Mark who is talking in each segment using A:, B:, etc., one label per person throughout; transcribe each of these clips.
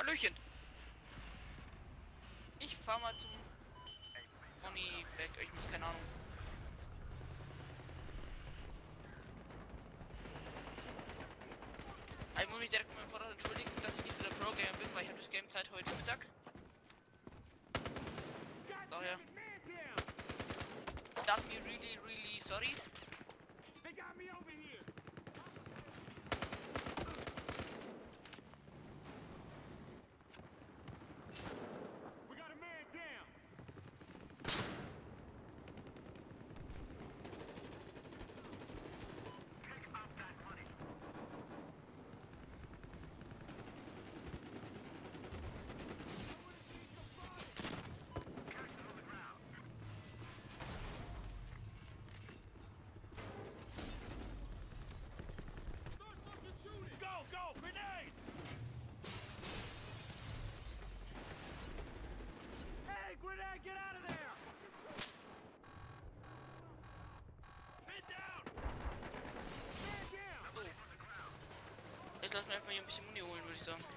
A: Hallöchen. Ich fahr mal zum Pony weg. Ich muss keine Ahnung. Ich muss mich direkt mit meinem Vater entschuldigen, dass ich nicht so der Pro-Gamer bin, weil ich habe das Game Zeit heute Mittag. Daher. Darf mir really sorry.
B: They got me over here. We got a man down. Pick up that money. Cash on the ground. Start fucking shooting. Go, grenade. Hey, grenade, get out of there! Head down! Man down!
A: So. Jetzt lass mir einfach hier ein bisschen Muni holen, würde ich sagen.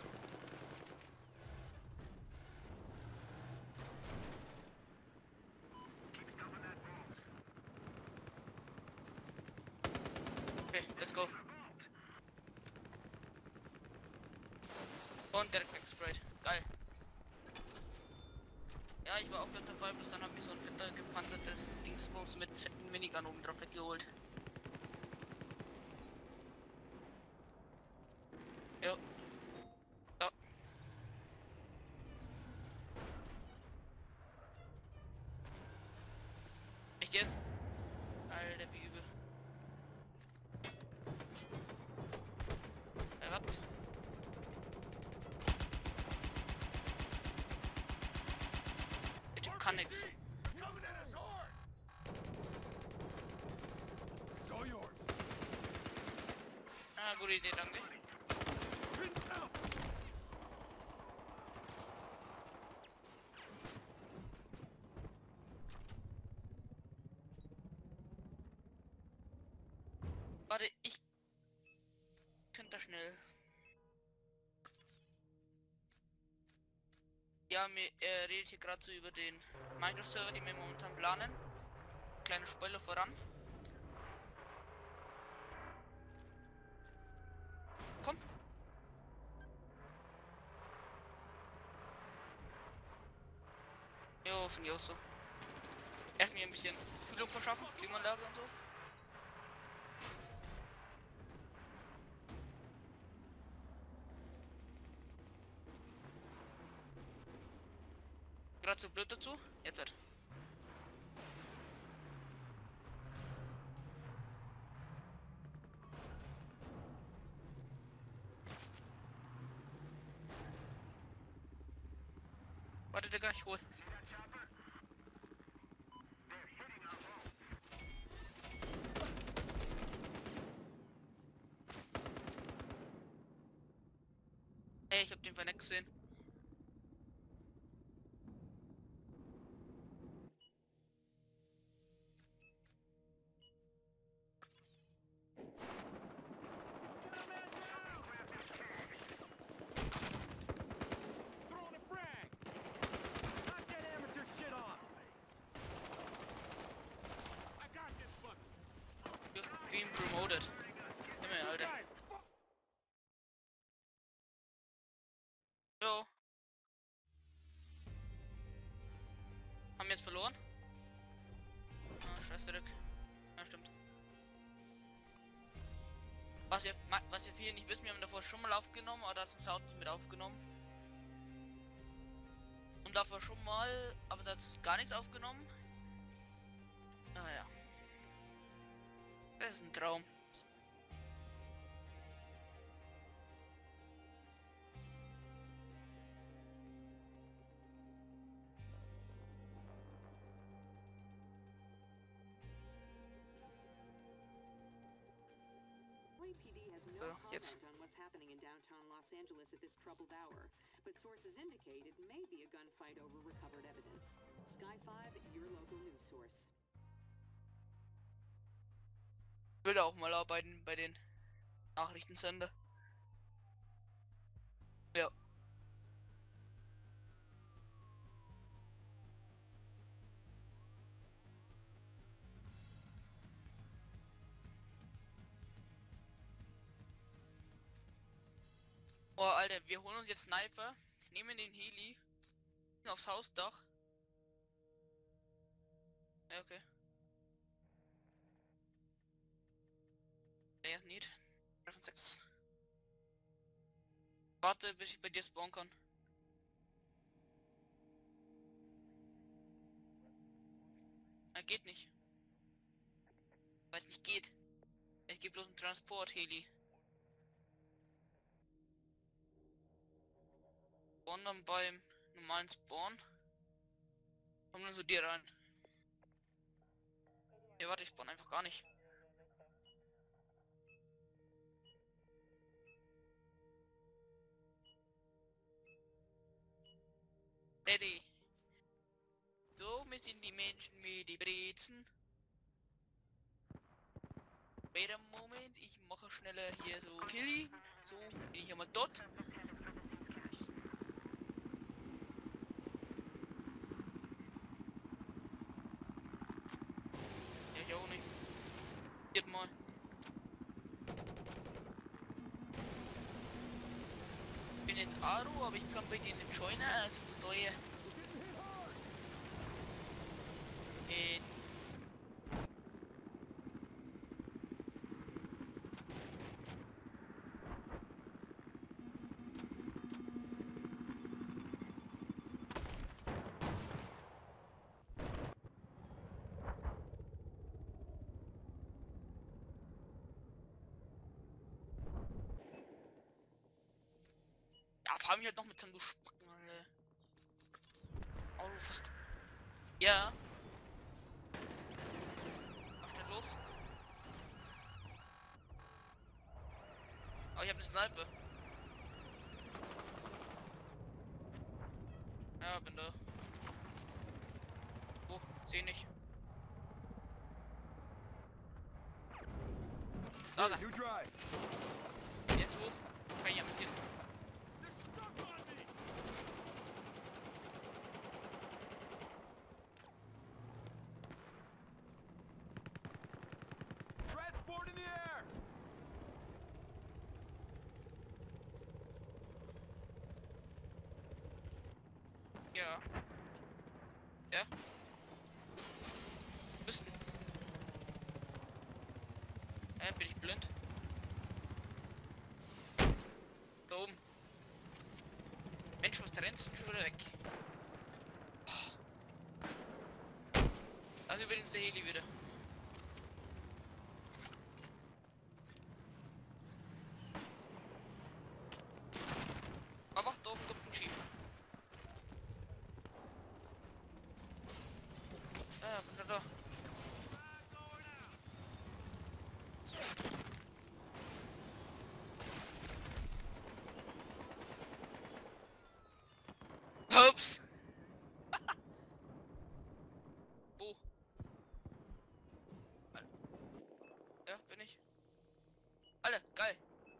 A: Okay, let's go. Und direkt weggesprayt. Geil. Ja, ich war auch mit dabei, bloß dann hab ich so ein fetter gepanzertes Dingsbums mit fetten Minigun oben drauf weggeholt. Jo. So. Echt jetzt? Alter, wie übel. Was? Der Typ kann nix.
B: Coming at us hard! It's all yours.
A: Ah, gute Idee, danke.
B: Pin down!
A: Warte, ich könnte da schnell. Ja, mir redet hier gerade so über den Minecraft-Server, den wir momentan planen. Kleine Spoiler voran. Komm. Jo, finde ich auch so. Erst mir ein bisschen Kühlung verschaffen, Klimaanlage und so. Gerade so blöd dazu. Jetzt halt. Warte, Digga, ich hol.
B: See that chopper? They're hitting our boat.
A: Ey, ich hab den Vernex gesehen.
B: Get a man down! Grab this cash. Throwing a frag. Knock that amateur shit off. I got this fucker.
A: You've been promoted. Himmel, Alter.
B: Guys, fuck.
A: Jo. Haben wir jetzt verloren? Ah, scheiß Dirk. Ja, stimmt. Was ihr viele nicht wissen, wir haben davor schon mal aufgenommen, aber da ist ein Sound nicht mit aufgenommen. Und davor schon mal, aber da ist gar nichts aufgenommen. Naja. Das ist ein Traum.
C: LAPD has no
A: jetzt.
C: comment on what's happening in downtown Los Angeles at this troubled hour, but sources indicate it may be a gunfight over recovered evidence. Sky 5, your local news source.
A: Ich will auch mal arbeiten bei den Nachrichtensender. Ja. Oh, Alter, wir holen uns jetzt Sniper, nehmen den Heli, gehen aufs Hausdach. Ja, okay. Der ist nicht. 6. Warte, bis ich bei dir spawnen kann. Er geht nicht. Weil es nicht geht. Ich gebe bloß einen Transport-Heli. Spawn dann beim normalen Spawn. Komm dann zu dir rein. Ja, warte, ich spawn einfach gar nicht. Ready. So, wir sind die Menschen mit die Brezen. Wait a Moment, ich mache schneller hier so Killing. So, bin ich einmal dort. Ja, ich auch nicht. Geht mal. Ich bin jetzt Aro, aber ich kann bei denen joinen, also von daher. Ja, fahr mich halt noch mit so einem Spacken, Alter. Oh, fast. Ja. Mach schnell los. Oh, ich hab eine Sniper. Ja, bin da. Oh, seh nicht. Da, da.
B: You drive.
A: Jetzt hoch. Kann ich ein bisschen.
B: They're stuck on me. Transport in the air.
A: Ja. Ja. Müssten. Bin ich blind? Da oben. Mensch, was rennst du schon wieder weg? Also übrigens der Heli wieder. Aber da oben kommt ein Jeep. Ah, bin da. Ups! Wo? Ja, bin ich. Alter, geil.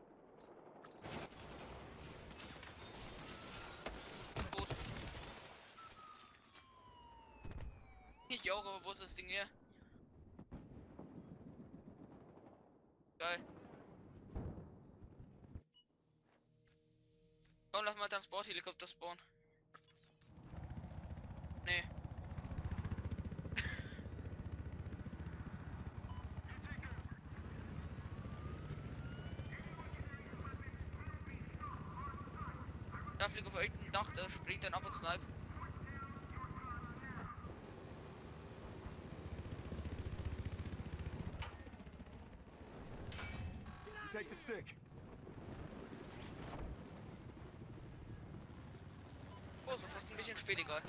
A: Boot. Ich auch, aber wo ist das Ding her? Geil. Komm, lass mal Transporthelikopter spawnen. Nee. Da fliegt auf irgendein Dach, da springt dann ab und snipe.
B: You take the stick.
A: Oh, so fast ein bisschen spät, egal.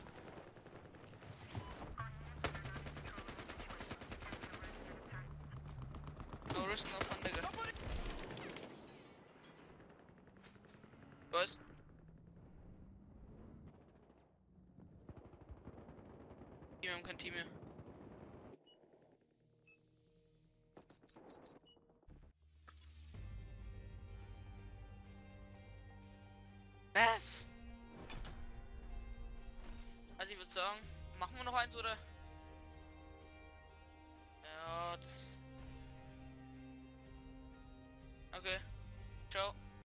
A: No risk, no fun, Digga. Was? Wir haben kein Team mehr. Was? Also ich würde sagen, machen wir noch eins oder? Ja, das... Okay. Ciao.